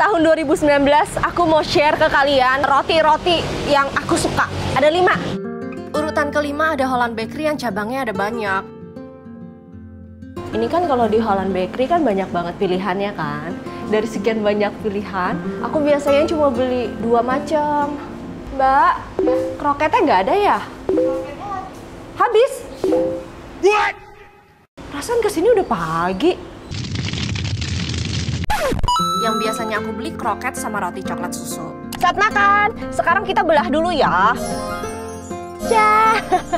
tahun 2019 aku mau share ke kalian roti-roti yang aku suka. Ada 5. Urutan kelima ada Holland Bakery yang cabangnya ada banyak. Ini kan kalau di Holland Bakery kan banyak banget pilihannya kan. Dari sekian banyak pilihan, aku biasanya cuma beli 2 macam. Mbak, kroketnya nggak ada ya? Habis? What? Perasaan kesini udah pagi. Yang biasanya aku beli kroket sama roti coklat susu. Saat makan, sekarang kita belah dulu ya. Jan.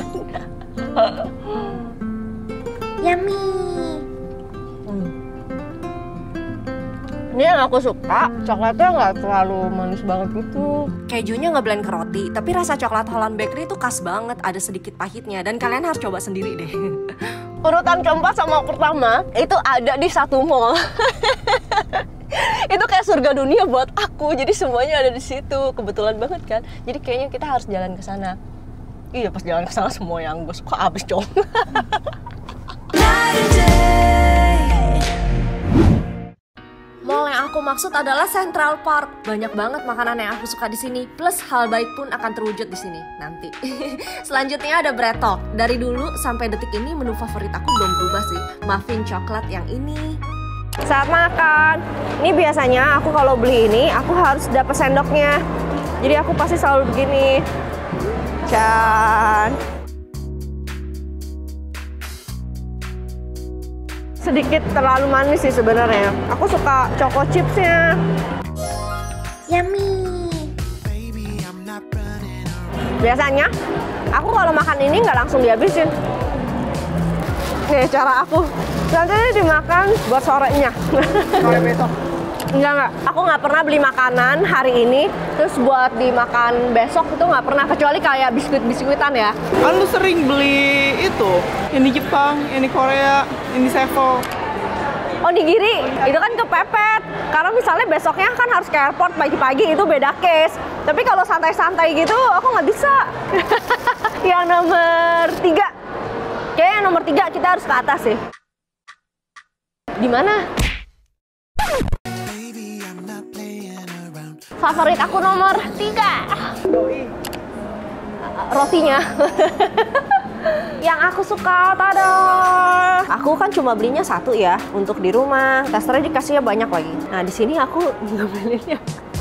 Yummy. Ini yang aku suka, coklatnya nggak terlalu manis banget gitu. Kejunya ngeblend ke roti, tapi rasa coklat Holland Bakery itu khas banget, ada sedikit pahitnya. Dan kalian harus coba sendiri deh. Urutan keempat sama pertama, itu ada di satu mall. Itu kayak surga dunia buat aku, jadi semuanya ada di situ. Kebetulan banget kan, jadi kayaknya kita harus jalan ke sana. Iya, pas jalan ke sana semua yang gue suka habis dong. Mall yang aku maksud adalah Central Park. Banyak banget makanan yang aku suka di sini. Plus hal baik pun akan terwujud di sini nanti. Selanjutnya ada Bread Talk. Dari dulu sampai detik ini menu favorit aku belum berubah sih. Muffin coklat yang ini. Saat makan, ini biasanya aku kalau beli ini, aku harus dapat sendoknya. Jadi aku pasti selalu begini. Can. Sedikit terlalu manis sih sebenarnya. Aku suka choco chipsnya. Yummy. Biasanya, aku kalau makan ini nggak langsung dihabisin. Nih cara aku. Nanti dimakan buat sorenya. Sore besok? Enggak. Aku nggak pernah beli makanan hari ini, terus buat dimakan besok itu nggak pernah. Kecuali kayak biskuit-biskuitan ya. Kan lu sering beli itu, ini Jepang, ini Korea, ini Sevel. Oh di Giri, itu kan kepepet. Karena misalnya besoknya kan harus ke airport pagi-pagi, itu beda case. Tapi kalau santai-santai gitu, aku nggak bisa. Yang nomor 3. Kayaknya yang nomor 3 kita harus ke atas sih. Di mana? Favorit aku nomor 3. Rotinya. Yang aku suka, tada. Aku kan cuma belinya 1 ya untuk di rumah. Testernya dikasihnya banyak lagi. Nah di sini aku nggak belinya.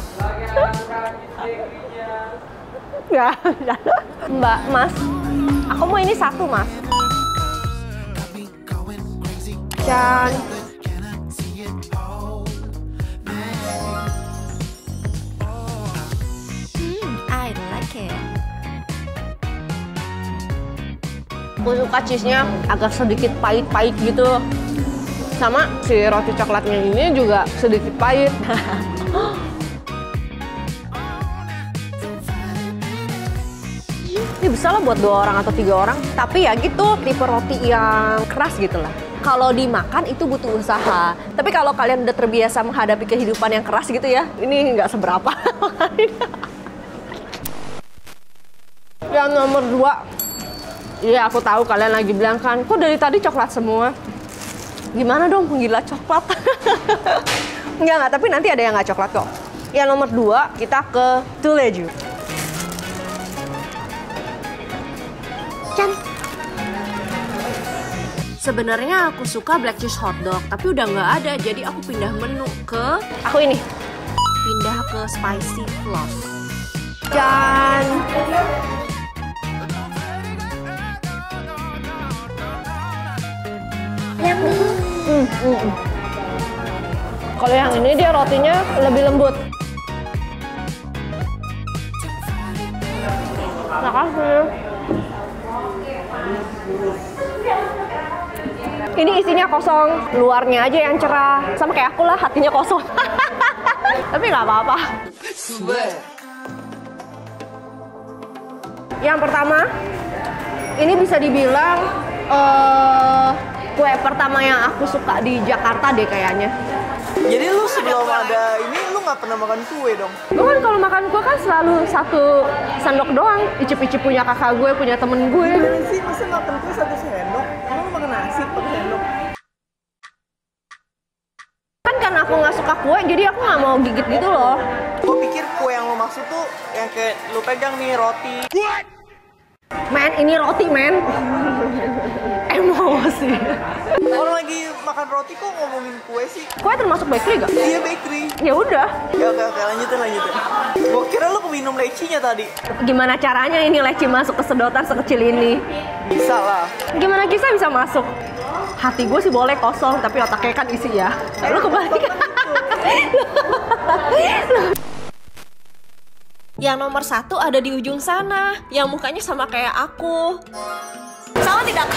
Ya, Mbak, Mas. Aku mau ini 1, Mas. Dan I like it. Aku suka cheese-nya agak sedikit pahit-pahit gitu. Sama si roti coklatnya ini juga sedikit pahit. Ini bisa lah buat 2 orang atau 3 orang. Tapi ya gitu, tipe roti yang keras gitu lah. Kalau dimakan itu butuh usaha. Tapi kalau kalian udah terbiasa menghadapi kehidupan yang keras gitu ya, ini nggak seberapa. Yang nomor 2, iya aku tahu kalian lagi bilang kan, kok dari tadi coklat semua? Gimana dong penggila coklat? Enggak, tapi nanti ada yang nggak coklat kok. Yang nomor 2, kita ke Tuleju. Can. Sebenarnya aku suka black cheese hotdog, tapi udah nggak ada, jadi aku pindah menu ke aku ini. Pindah ke spicy fluff. Dan kalau yang ini dia rotinya lebih lembut. Makasih. Ini isinya kosong, luarnya aja yang cerah. Sama kayak aku lah, hatinya kosong. Tapi nggak apa-apa. Yang pertama, ini bisa dibilang kue pertama yang aku suka di Jakarta deh kayaknya. Jadi lu sebelum ada ini, lu nggak pernah makan kue dong? Gue kan kalau makan kue kan selalu 1 sendok doang. Icip-icip punya kakak gue, punya temen gue. Gimana sih, masa makan kue 1 sendok? Emang lu makan nasi pakai sendok? Kan karena aku nggak suka kue, jadi aku nggak mau gigit banyak gitu loh. Gue pikir kue yang lo maksud tuh yang kayak lo pegang nih roti. Men, ini roti men. Emosi. Orang lagi makan roti kok ngomongin kue sih? Kue termasuk bakery gak? Iya bakery. Ya udah. Ya oke lanjutin. Gue kira lo keminum lecinya tadi. Gimana caranya ini leci masuk ke sedotan sekecil ini? Bisa lah. Gimana kisah bisa masuk? Hati gue sih boleh kosong, tapi otaknya kan isi ya. Lu kebalik. Yang nomor 1 ada di ujung sana, yang mukanya sama kayak aku. Sama tidak?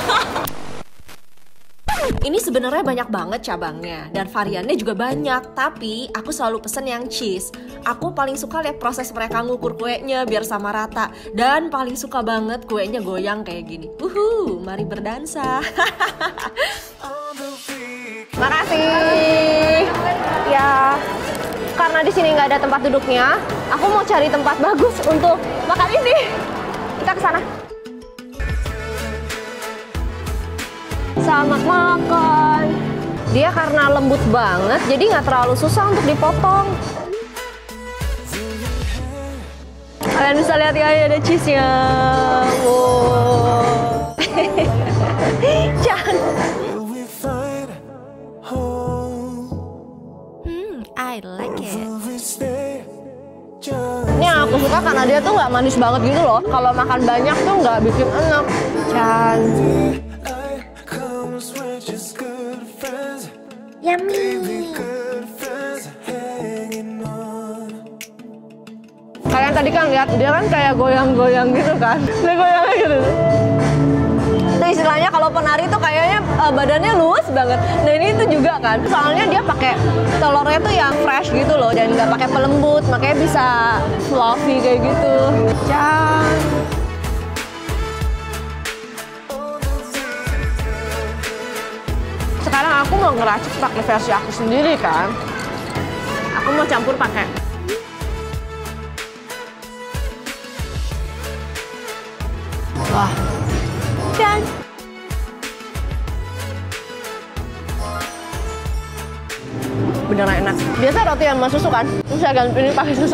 Ini sebenarnya banyak banget cabangnya dan variannya juga banyak, tapi aku selalu pesen yang cheese. Aku paling suka lihat proses mereka ngukur kuenya biar sama rata, dan paling suka banget kuenya goyang kayak gini. Mari berdansa. Makasih. Ya, karena di sini nggak ada tempat duduknya, aku mau cari tempat bagus untuk makan ini. Kita ke sana. Selamat makan. Dia karena lembut banget, jadi nggak terlalu susah untuk dipotong. Kalian bisa lihat ya, ada cheese-nya. Wow. Jangan. I like it. Ini yang aku suka karena dia tuh nggak manis banget gitu loh. Kalau makan banyak tuh nggak bikin enak. Cantik. Yummy. Kalian tadi kan lihat dia kan kayak goyang-goyang gitu kan? Dia goyangnya gitu. Itu istilahnya kalau penari tuh kayaknya badannya luas banget. Nah ini tuh juga kan, soalnya dia pakai telurnya tuh yang fresh gitu loh dan nggak pakai pelembut, makanya bisa fluffy kayak gitu. Sekarang aku mau ngeracik pakai versi aku sendiri kan. Aku mau campur pakai wah. Dan beneran enak. Biasa roti yang sama susu kan? Terus saya ganti ini pakai susu.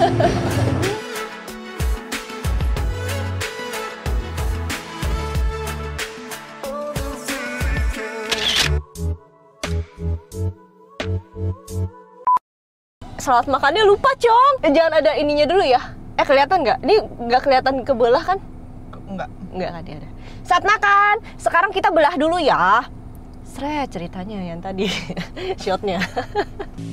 Selamat makannya lupa, Cong. Jangan ada ininya dulu ya. Kelihatan nggak? Ini nggak kelihatan kebelah kan? Enggak kan, dia ada. Saat makan, sekarang kita belah dulu ya. Ceritanya yang tadi, shotnya.